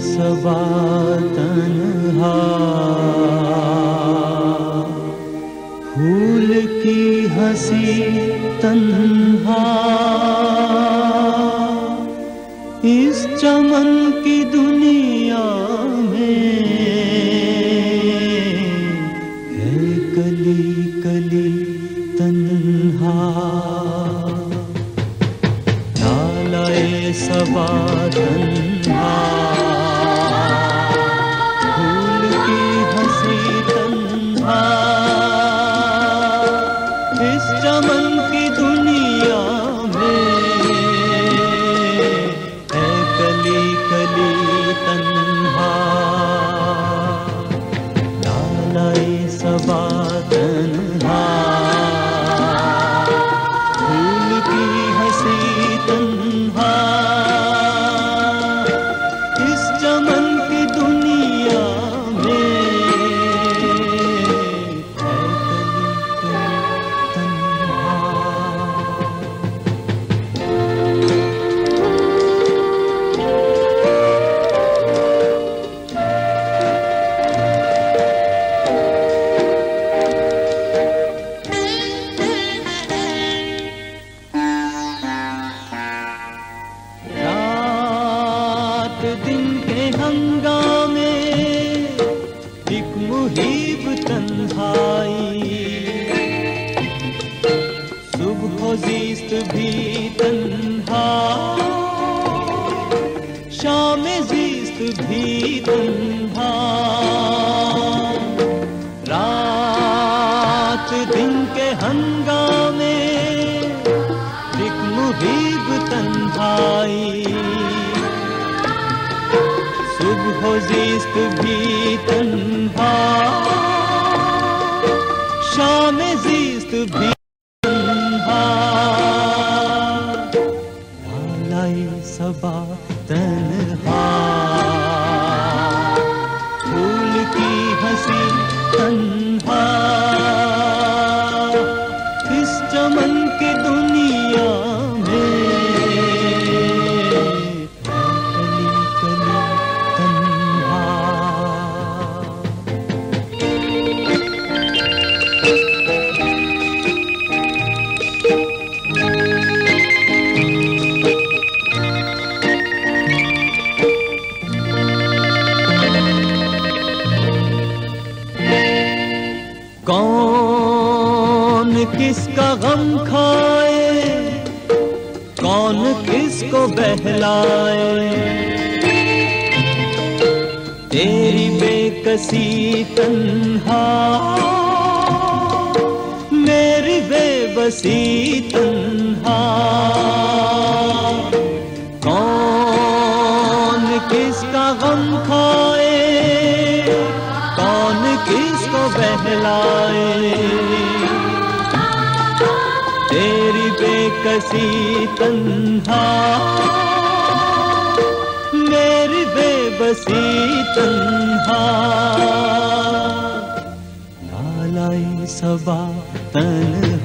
सबा तन्हा, फूल की हंसी तन्हा, इस चमन की दुनिया में है कली कली तन्हा। नालाए सबा तन्हा, फूल की हंसी तन्हा, इस चमन की दुनिया में है कली कली तन्हा। नालाए सबा तन्हा, फूल की हंसी तन्हा, इस चमन की दुनिया में है कली कली तन्हा। रात दिन के हंगामे, एक मुहीब तन्हाई, सुबह जीस्त भी तन्हा, शाम जीस्त भी तन्हा। रात दिन के हंगामे, एक मुहीब तन्हाई, सुबह जीस्त भी तन्हा, शाम जीस्त भी तन्हा। नालाए सबा तन्हा, फूल की हंसी तन्हा, इस चमन की दुनिया में कली कली तन्हा। कौन किसका गम खाए, कौन किसको बहलाए, तेरी बेकसी तन्हा, मेरी बेबसी तन्हा। कौन किसका गम खाए, कौन किसको बहलाए, तेरी बेकसी तन्हा, मेरी बेबसी तन्हा। नालाए सबा तन्हा,